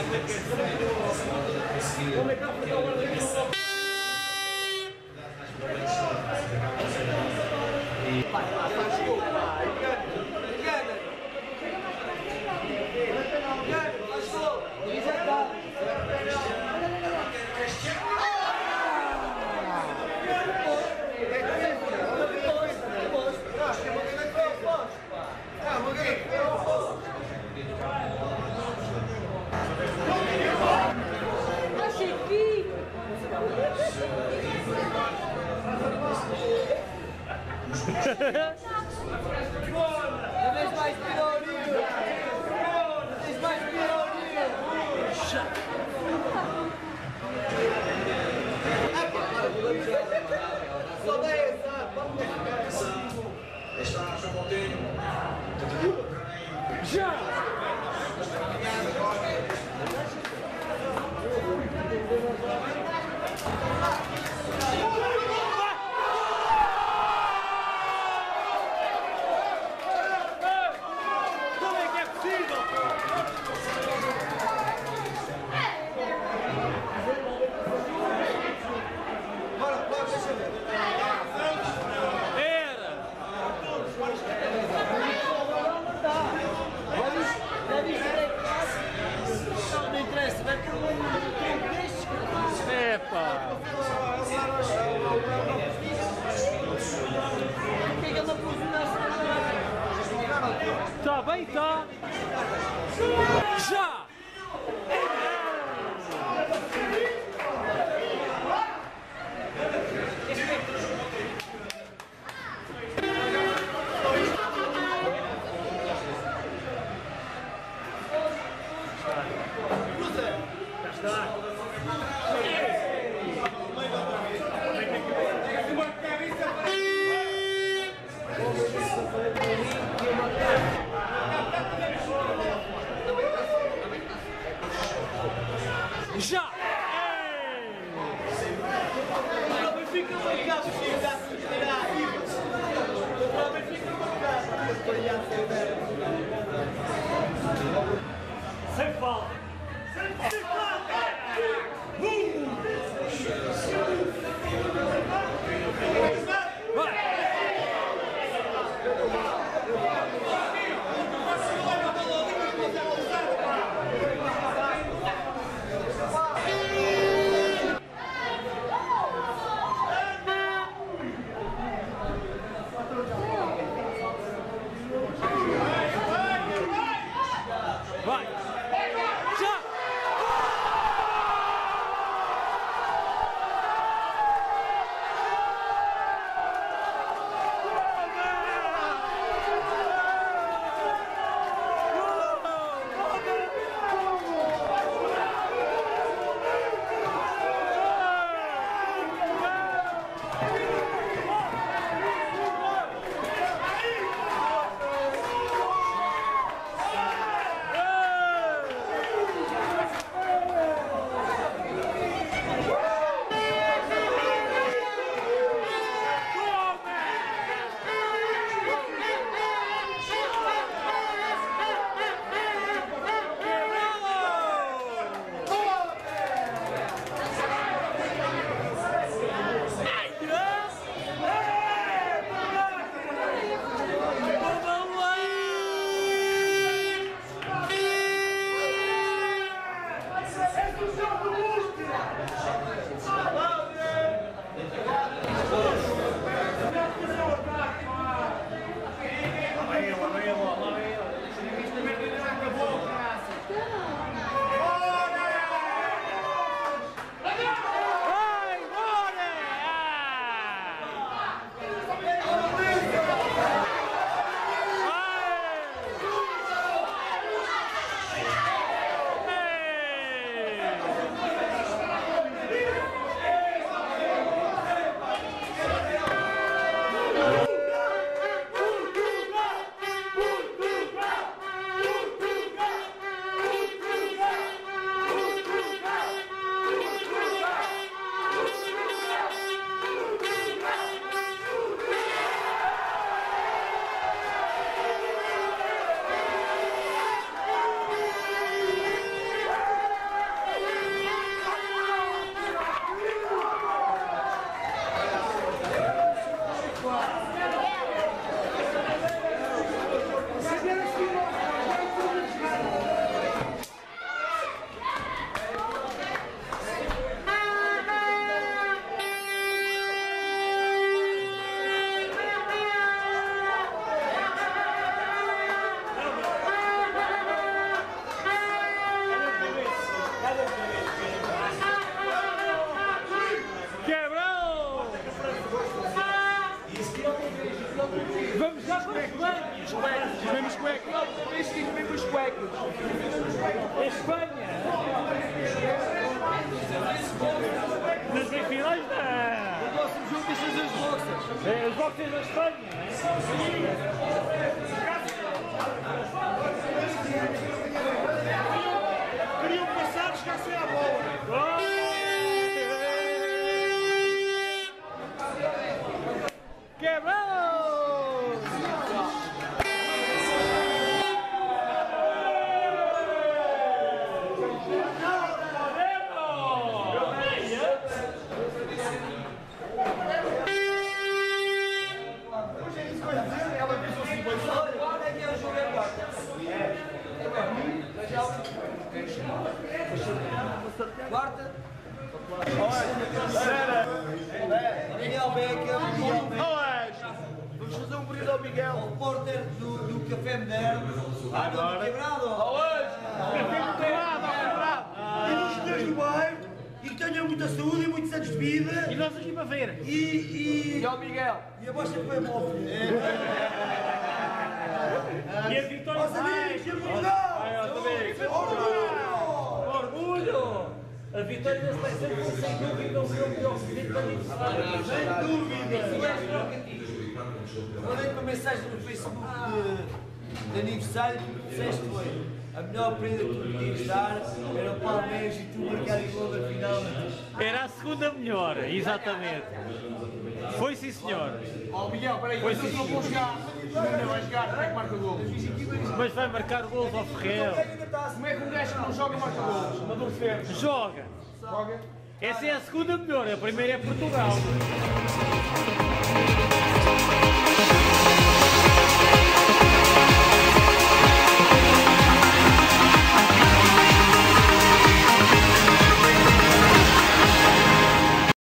Tá bem, tá. Já! Já! Fica marcado, sem falta! Sem falta! Vai! Já! Espanha. Nas semifinais não. O próximo jogo deixa os boxers. É, os boxers da Espanha. Queriam passar, chegassem à bola. Quebrou! Quarta. Miguel Becker, vamos fazer um brinde ao Miguel. O repórter do Café Moderno. Agora. Quebrado. E nos senhores do bairro. E que tenham muita saúde e muitos anos de vida. E nós aqui para ver. E ao Miguel. E a vossa foi móvel. E a vitória Aos amigos, e a orgulho! A vitória da seleção foi sem dúvida o meu melhor feito de aniversário. Sem dúvida. Mandei uma mensagem no Facebook de aniversário que me disseste foi a melhor prenda que tu podias dar era o Palmeiras e tu marcar o gol da final. Era a segunda melhor, exatamente. Foi sim, senhor. Ó Miguel, peraí, Foi eu sim, não vou jogar, não vai jogar, como é que marca golos? Mas vai marcar gols ao Ferreiro. Como é que um gajo que não joga marca golos? Não dou certo. Joga. Joga? Essa é a segunda melhor, a primeira é Portugal.